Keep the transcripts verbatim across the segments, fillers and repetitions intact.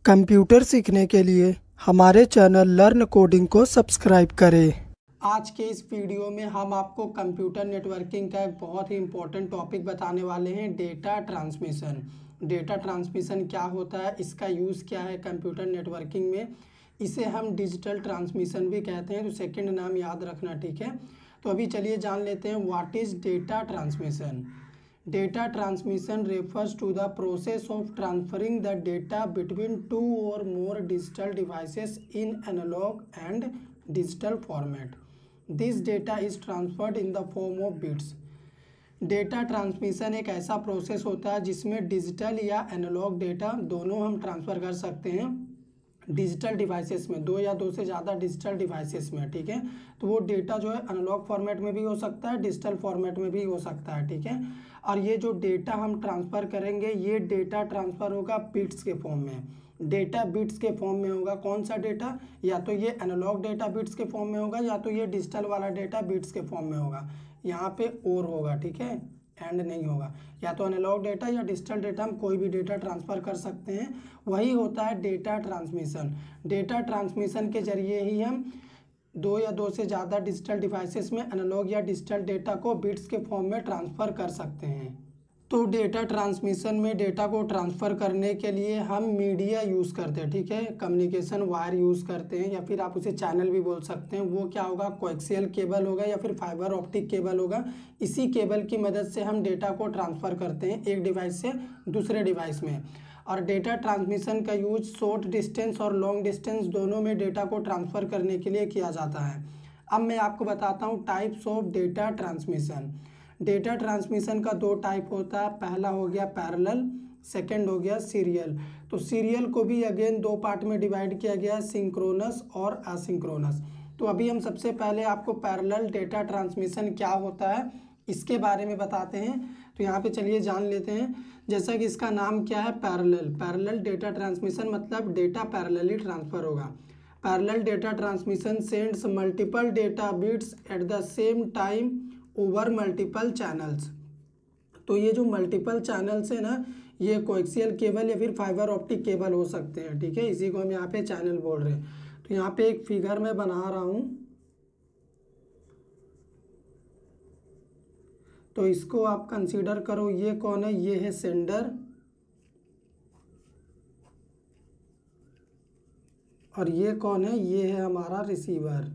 Computer सीखने के लिए हमारे चैनल लर्न कोडिंग को सब्सक्राइब करें। आज के इस वीडियो में हम आपको कंप्यूटर नेटवर्किंग का एक बहुत ही इम्पोर्टेंट टॉपिक बताने वाले हैं, डेटा ट्रांसमिशन। डेटा ट्रांसमिशन क्या होता है, इसका यूज़ क्या है कंप्यूटर नेटवर्किंग में, इसे हम डिजिटल ट्रांसमिशन भी कहते हैं। तो सेकंड नाम याद रखना, ठीक है। तो अभी चलिए जान लेते हैं what is data transmission. Data transmission refers to the process of transferring the data between two or more digital devices in analog and digital format. This data is transferred in the form of bits. Data transmission एक ऐसा process होता है जिसमें digital या analogue data दोनों हम transfer कर सकते हैं डिजिटल डिवाइसेस में, दो या दो से ज़्यादा डिजिटल डिवाइसेस में, ठीक है। तो वो डेटा जो है एनालॉग फॉर्मेट में भी हो सकता है, डिजिटल फॉर्मेट में भी हो सकता है, ठीक है। और ये जो डेटा हम ट्रांसफ़र करेंगे, ये डेटा ट्रांसफ़र होगा बिट्स के फॉर्म में। डेटा बिट्स के फॉर्म में होगा। कौन सा डेटा? या तो ये एनालॉग डेटा बिट्स के फॉर्म में होगा, या तो ये डिजिटल वाला डेटा बिट्स के फॉर्म में होगा। यहाँ पे और होगा, ठीक है, एंड नहीं होगा। या तो एनालॉग डेटा या डिजिटल डेटा, हम कोई भी डेटा ट्रांसफ़र कर सकते हैं, वही होता है डेटा ट्रांसमिशन। डेटा ट्रांसमिशन के जरिए ही हम दो या दो से ज़्यादा डिजिटल डिवाइसेस में एनालॉग या डिजिटल डेटा को बिट्स के फॉर्म में ट्रांसफ़र कर सकते हैं। तो डेटा ट्रांसमिशन में डेटा को ट्रांसफ़र करने के लिए हम मीडिया यूज़ करते हैं, ठीक है। कम्युनिकेशन वायर यूज़ करते हैं, या फिर आप उसे चैनल भी बोल सकते हैं। वो क्या होगा? कोएक्सियल केबल होगा या फिर फाइबर ऑप्टिक केबल होगा। इसी केबल की मदद से हम डेटा को ट्रांसफ़र करते हैं एक डिवाइस से दूसरे डिवाइस में। और डेटा ट्रांसमिशन का यूज शॉर्ट डिस्टेंस और लॉन्ग डिस्टेंस दोनों में डेटा को ट्रांसफ़र करने के लिए किया जाता है। अब मैं आपको बताता हूँ types of data transmission. Data transmission का दो टाइप होता है। पहला हो गया पैरेलल, सेकंड हो गया सीरियल। तो सीरियल को भी अगेन दो पार्ट में डिवाइड किया गया है, सिंक्रोनस और असिंक्रोनस। तो अभी हम सबसे पहले आपको पैरेलल डेटा ट्रांसमिशन क्या होता है इसके बारे में बताते हैं। तो यहाँ पे चलिए जान लेते हैं। जैसा कि इसका नाम क्या है, पैरेलल। पैरेलल डेटा ट्रांसमिशन मतलब डेटा पैरेलली ट्रांसफ़र होगा। Parallel data transmission sends multiple data bits at the same time over multiple channels. तो ये जो मल्टीपल चैनल्स है ना, ये कोएक्सियल केबल या फिर फाइबर ऑप्टिक केबल हो सकते हैं, ठीक है। इसी को हम यहाँ पे चैनल बोल रहे हैं। तो यहाँ पे एक फिगर मैं बना रहा हूँ, तो इसको आप कंसीडर करो। ये कौन है? ये है सेंडर, और ये कौन है? ये है हमारा रिसीवर।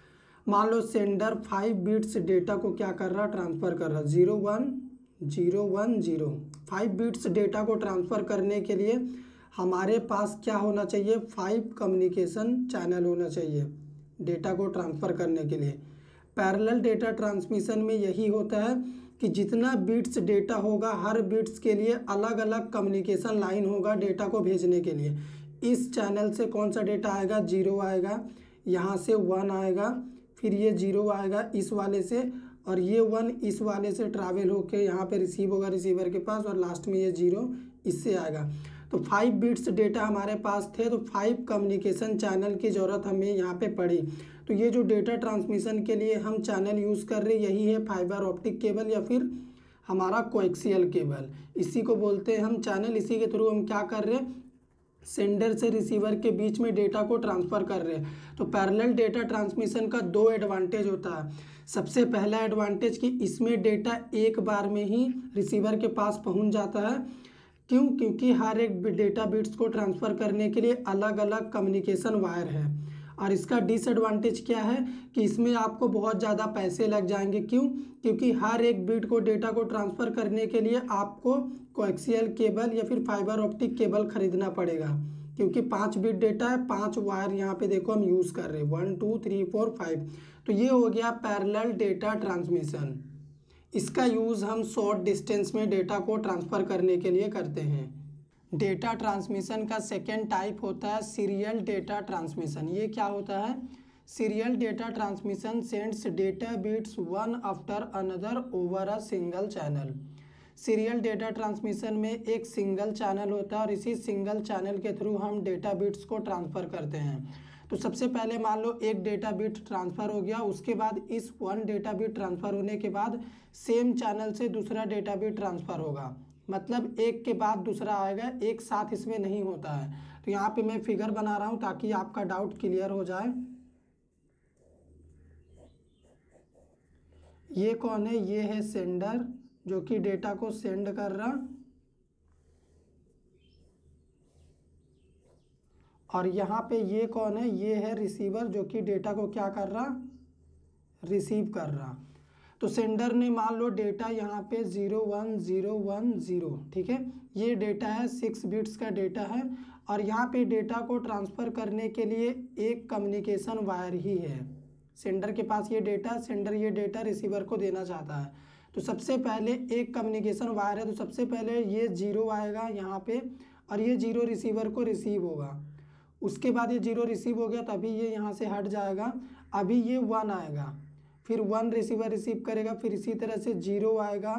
मान लो सेंडर फाइव बिट्स डेटा को क्या कर रहा है? ट्रांसफ़र कर रहा है। Zero one zero one zero five bits data को ट्रांसफ़र करने के लिए हमारे पास क्या होना चाहिए? फाइव कम्युनिकेशन चैनल होना चाहिए डेटा को ट्रांसफ़र करने के लिए। पैरेलल डेटा ट्रांसमिशन में यही होता है कि जितना बिट्स डेटा होगा, हर बिट्स के लिए अलग अलग कम्युनिकेशन लाइन होगा डेटा को भेजने के लिए। इस चैनल से कौन सा डेटा आएगा? जीरो आएगा, यहाँ से वन आएगा, फिर ये जीरो आएगा इस वाले से, और ये वन इस वाले से ट्रैवल होके यहाँ पे रिसीव होगा रिसीवर के पास, और लास्ट में ये जीरो इससे आएगा। तो फाइव बिट्स डेटा हमारे पास थे, तो फाइव कम्युनिकेशन चैनल की ज़रूरत हमें यहाँ पे पड़ी। तो ये जो डेटा ट्रांसमिशन के लिए हम चैनल यूज़ कर रहे हैं, यही है फाइबर ऑप्टिक केबल या फिर हमारा कोएक्सियल केबल। इसी को बोलते हैं हम चैनल। इसी के थ्रू हम क्या कर रहे हैं? सेंडर से रिसीवर के बीच में डेटा को ट्रांसफ़र कर रहे हैं। तो पैरेलल डेटा ट्रांसमिशन का दो एडवांटेज होता है। सबसे पहला एडवांटेज कि इसमें डेटा एक बार में ही रिसीवर के पास पहुंच जाता है। क्यों? क्योंकि हर एक डेटा बिट्स को ट्रांसफ़र करने के लिए अलग अलग कम्युनिकेशन वायर है। और इसका डिसएडवांटेज क्या है कि इसमें आपको बहुत ज़्यादा पैसे लग जाएंगे। क्यों? क्योंकि हर एक बिट को डेटा को ट्रांसफ़र करने के लिए आपको कोएक्सियल केबल या फिर फाइबर ऑप्टिक केबल खरीदना पड़ेगा। क्योंकि पाँच बिट डेटा है, पाँच वायर यहाँ पे देखो हम यूज़ कर रहे हैं, one two three four five. तो ये हो गया पैरेलल डेटा ट्रांसमिशन। इसका यूज़ हम शॉर्ट डिस्टेंस में डेटा को ट्रांसफ़र करने के लिए करते हैं। डेटा ट्रांसमिशन का सेकेंड टाइप होता है सीरियल डेटा ट्रांसमिशन। ये क्या होता है? Serial data transmission sends data bits one after another over a single channel. Serial data transmission में एक सिंगल चैनल होता है, और इसी सिंगल चैनल के थ्रू हम डेटा बिट्स को ट्रांसफ़र करते हैं। तो सबसे पहले मान लो एक डेटा बिट ट्रांसफ़र हो गया, उसके बाद इस वन डेटा बिट ट्रांसफ़र होने के बाद सेम चैनल से दूसरा डेटा बिट ट्रांसफ़र होगा। मतलब एक के बाद दूसरा आएगा, एक साथ इसमें नहीं होता है। तो यहाँ पे मैं फिगर बना रहा हूँ ताकि आपका डाउट क्लियर हो जाए। ये कौन है? ये है सेंडर जो कि डेटा को सेंड कर रहा, और यहाँ पे ये कौन है? ये है रिसीवर जो कि डेटा को क्या कर रहा? रिसीव कर रहा। तो सेंडर ने मान लो डेटा यहाँ पे zero one zero one zero, ठीक है, ये डेटा है, सिक्स बिट्स का डेटा है, और यहाँ पे डेटा को ट्रांसफ़र करने के लिए एक कम्युनिकेशन वायर ही है। सेंडर के पास ये डेटा, सेंडर ये डेटा रिसीवर को देना चाहता है। तो सबसे पहले एक कम्युनिकेशन वायर है, तो सबसे पहले ये जीरो आएगा यहाँ पे, और ये जीरो रिसीवर को रिसीव होगा। उसके बाद ये जीरो रिसीव हो गया तभी ये यहाँ से हट जाएगा। अभी ये वन आएगा, फिर वन रिसीवर रिसीव करेगा, फिर इसी तरह से जीरो आएगा,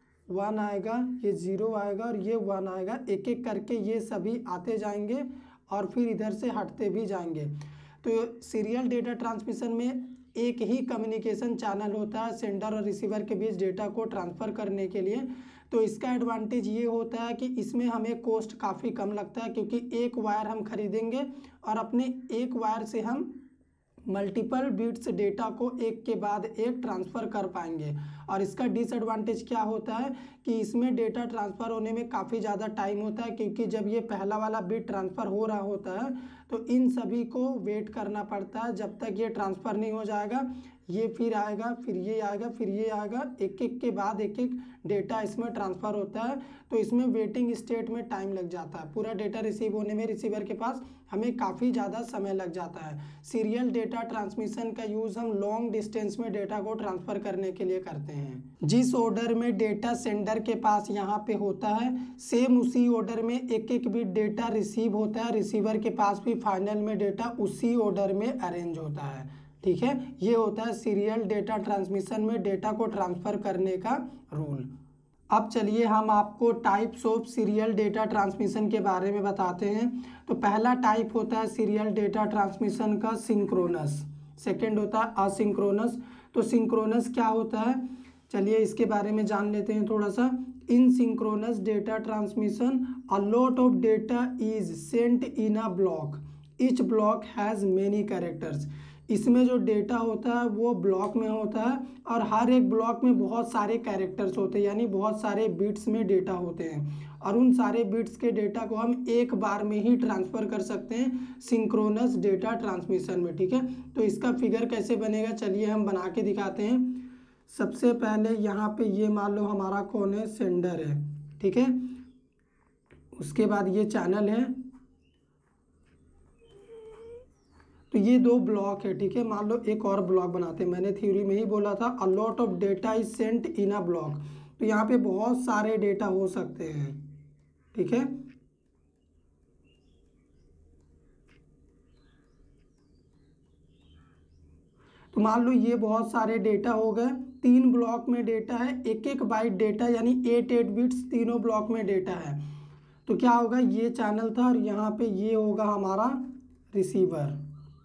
वन आएगा, ये ज़ीरो आएगा और ये वन आएगा। एक एक करके ये सभी आते जाएंगे और फिर इधर से हटते भी जाएंगे। तो सीरियल डेटा ट्रांसमिशन में एक ही कम्युनिकेशन चैनल होता है सेंडर और रिसीवर के बीच डेटा को ट्रांसफ़र करने के लिए। तो इसका एडवांटेज ये होता है कि इसमें हमें कॉस्ट काफ़ी कम लगता है, क्योंकि एक वायर हम खरीदेंगे और अपने एक वायर से हम मल्टीपल बिट्स डेटा को एक के बाद एक ट्रांसफ़र कर पाएंगे। और इसका डिसएडवांटेज क्या होता है कि इसमें डेटा ट्रांसफ़र होने में काफ़ी ज़्यादा टाइम होता है, क्योंकि जब ये पहला वाला बिट ट्रांसफ़र हो रहा होता है तो इन सभी को वेट करना पड़ता है जब तक ये ट्रांसफ़र नहीं हो जाएगा। ये फिर आएगा, फिर ये आएगा, फिर ये आएगा, एक एक के बाद एक एक डेटा इसमें ट्रांसफ़र होता है। तो इसमें वेटिंग स्टेट में टाइम लग जाता है। पूरा डेटा रिसीव होने में रिसीवर के पास हमें काफ़ी ज़्यादा समय लग जाता है। सीरियल डेटा ट्रांसमिशन का यूज़ हम लॉन्ग डिस्टेंस में डेटा को ट्रांसफ़र करने के लिए करते हैं। जिस ऑर्डर में डेटा सेंडर के पास यहाँ पे होता है, सेम उसी ऑर्डर में एक एक बिट डेटा रिसीव होता है, रिसीवर के पास भी फाइनल में डेटा उसी ऑर्डर में अरेंज होता है। ठीक है, ये होता है सीरियल डेटा ट्रांसमिशन में डेटा को ट्रांसफ़र करने का रूल। अब चलिए हम आपको types of serial data transmission के बारे में बताते हैं। तो पहला टाइप होता है सीरियल डेटा ट्रांसमिशन का सिंक्रोनस, सेकंड होता है असिंक्रोनस। तो सिंक्रोनस क्या होता है, चलिए इसके बारे में जान लेते हैं थोड़ा सा। In synchronous data transmission a lot of data is sent in a block, each block has many characters. इसमें जो डेटा होता है वो ब्लॉक में होता है और हर एक ब्लॉक में बहुत सारे कैरेक्टर्स होते हैं, यानी बहुत सारे बिट्स में डेटा होते हैं, और उन सारे बिट्स के डेटा को हम एक बार में ही ट्रांसफ़र कर सकते हैं सिंक्रोनस डेटा ट्रांसमिशन में। ठीक है, तो इसका फिगर कैसे बनेगा, चलिए हम बना के दिखाते हैं। सबसे पहले यहाँ पे ये मान लो हमारा कौन है, सेंडर है, ठीक है। उसके बाद ये चैनल है, तो ये दो ब्लॉक है, ठीक है। मान लो एक और ब्लॉक बनाते हैं, मैंने थ्योरी में ही बोला था a lot of data is sent in a block, तो यहाँ पे बहुत सारे डेटा हो सकते हैं, ठीक है। तो मान लो ये बहुत सारे डेटा हो गए, तीन ब्लॉक में डेटा है, एक एक बाइट डेटा यानी एट एट बिट्स तीनों ब्लॉक में डेटा है। तो क्या होगा, ये चैनल था और यहाँ पे ये होगा हमारा रिसीवर।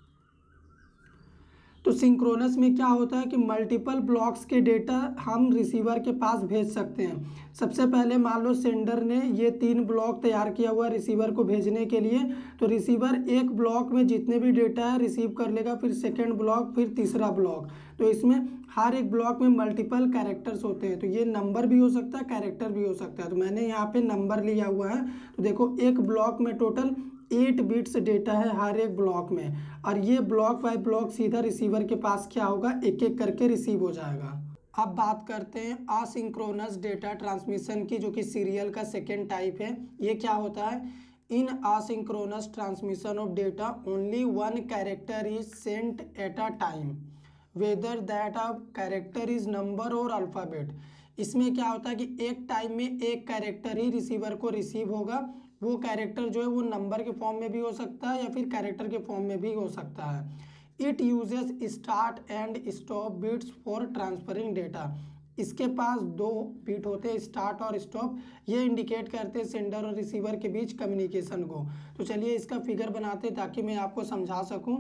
तो सिंक्रोनस में क्या होता है कि मल्टीपल ब्लॉक्स के डेटा हम रिसीवर के पास भेज सकते हैं। सबसे पहले मान लो सेंडर ने ये तीन ब्लॉक तैयार किया हुआ रिसीवर को भेजने के लिए, तो रिसीवर एक ब्लॉक में जितने भी डेटा है रिसीव कर लेगा, फिर सेकेंड ब्लॉक, फिर तीसरा ब्लॉक। तो इसमें हर एक ब्लॉक में मल्टीपल कैरेक्टर्स होते हैं, तो ये नंबर भी हो सकता है, कैरेक्टर भी हो सकता है। तो मैंने यहाँ पे नंबर लिया हुआ है, तो देखो एक ब्लॉक में टोटल एट बिट्स डेटा है हर एक ब्लॉक में, और ये ब्लॉक बाय ब्लॉक सीधा रिसीवर के पास क्या होगा, एक एक करके रिसीव हो जाएगा। अब बात करते हैं असिंक्रोनस डेटा ट्रांसमिशन की, जो कि सीरियल का सेकेंड टाइप है। ये क्या होता है, in asynchronous transmission of data only one character is sent at a time whether that a character is number और अल्फ़ाबेट। इसमें क्या होता है कि एक टाइम में एक कैरेक्टर ही रिसीवर को रिसीव होगा। वो कैरेक्टर जो है वो नंबर के फॉर्म में भी हो सकता है या फिर कैरेक्टर के फॉर्म में भी हो सकता है। It uses start and stop bits for transferring data. इसके पास दो बिट होते हैं, स्टार्ट और स्टॉप, ये इंडिकेट करते हैं सेंडर और रिसीवर के बीच कम्युनिकेशन को। तो चलिए इसका फिगर बनाते हैं ताकि मैं आपको समझा सकूं।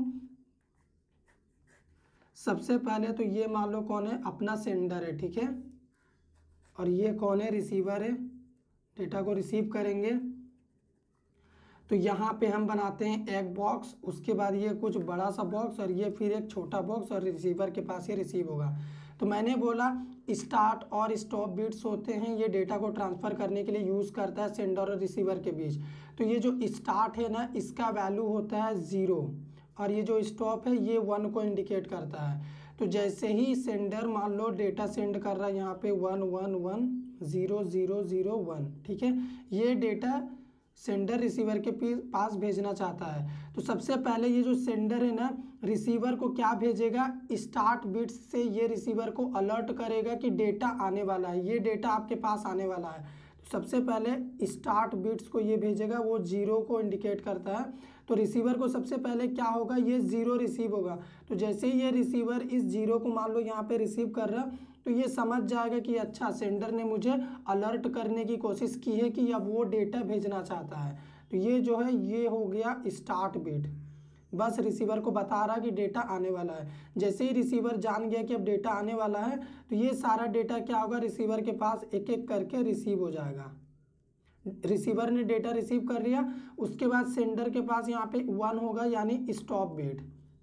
सबसे पहले तो ये मान लो कौन है, अपना सेंडर है, ठीक है, और ये कौन है, रिसीवर है, डेटा को रिसीव करेंगे। तो यहाँ पे हम बनाते हैं एक बॉक्स, उसके बाद ये कुछ बड़ा सा बॉक्स और ये फिर एक छोटा बॉक्स और रिसीवर के पास ये रिसीव होगा। तो मैंने बोला स्टार्ट और स्टॉप बिट्स होते हैं, ये डेटा को ट्रांसफ़र करने के लिए यूज़ करता है सेंडर और रिसीवर के बीच। तो ये जो स्टार्ट है ना, इसका वैल्यू होता है ज़ीरो और ये जो स्टॉप है ये वन को इंडिकेट करता है। तो जैसे ही सेंडर मान लो डेटा सेंड कर रहा है यहाँ पे one one one zero zero zero one, ठीक है, ये डेटा सेंडर रिसीवर के पास भेजना चाहता है। तो सबसे पहले ये जो सेंडर है ना, रिसीवर को क्या भेजेगा, स्टार्ट बिट्स से ये रिसीवर को अलर्ट करेगा कि डेटा आने वाला है, ये डेटा आपके पास आने वाला है। तो सबसे पहले स्टार्ट बिट्स को ये भेजेगा, वो जीरो को इंडिकेट करता है। तो रिसीवर को सबसे पहले क्या होगा, ये ज़ीरो रिसीव होगा। तो जैसे ही ये रिसीवर इस जीरो को मान लो यहाँ पे रिसीव कर रहा, तो ये समझ जाएगा कि अच्छा सेंडर ने मुझे अलर्ट करने की कोशिश की है कि अब वो डेटा भेजना चाहता है। तो ये जो है ये हो गया स्टार्ट बिट, बस रिसीवर को बता रहा कि डेटा आने वाला है। जैसे ही रिसीवर जान गया कि अब डेटा आने वाला है, तो ये सारा डेटा क्या होगा, रिसीवर के पास एक एक करके रिसीव हो जाएगा। रिसीवर ने डेटा रिसीव कर लिया, उसके बाद सेंडर के पास यहाँ पे वन होगा यानी स्टॉप बिट।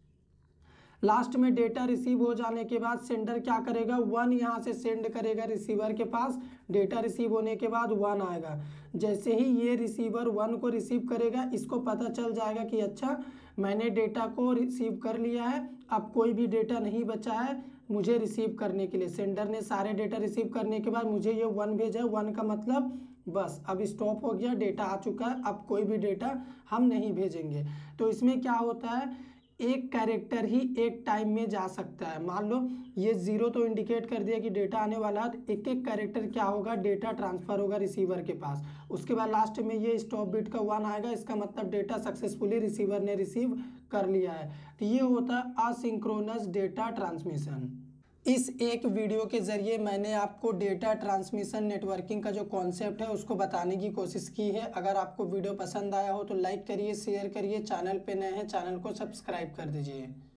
लास्ट में डेटा रिसीव हो जाने के बाद सेंडर क्या करेगा, वन यहाँ से सेंड करेगा रिसीवर के पास, डेटा रिसीव होने के बाद वन आएगा। जैसे ही ये रिसीवर वन को रिसीव करेगा, इसको पता चल जाएगा कि अच्छा मैंने डेटा को रिसीव कर लिया है, अब कोई भी डेटा नहीं बचा है मुझे रिसीव करने के लिए। सेंडर ने सारे डेटा रिसीव करने के बाद मुझे ये वन भेजा है, वन का मतलब बस अब स्टॉप हो गया, डेटा आ चुका है, अब कोई भी डेटा हम नहीं भेजेंगे। तो इसमें क्या होता है, एक कैरेक्टर ही एक टाइम में जा सकता है। मान लो ये ज़ीरो तो इंडिकेट कर दिया कि डेटा आने वाला है, तो एक एक कैरेक्टर क्या होगा, डेटा ट्रांसफ़र होगा रिसीवर के पास। उसके बाद लास्ट में ये स्टॉप बिट का वन आएगा, इसका मतलब डेटा सक्सेसफुली रिसीवर ने रिसीव कर लिया है। तो ये होता है असिंक्रोनस डेटा ट्रांसमिशन। इस एक वीडियो के ज़रिए मैंने आपको डेटा ट्रांसमिशन नेटवर्किंग का जो कॉन्सेप्ट है उसको बताने की कोशिश की है। अगर आपको वीडियो पसंद आया हो तो लाइक करिए, शेयर करिए, चैनल पे नए हैं चैनल को सब्सक्राइब कर दीजिए।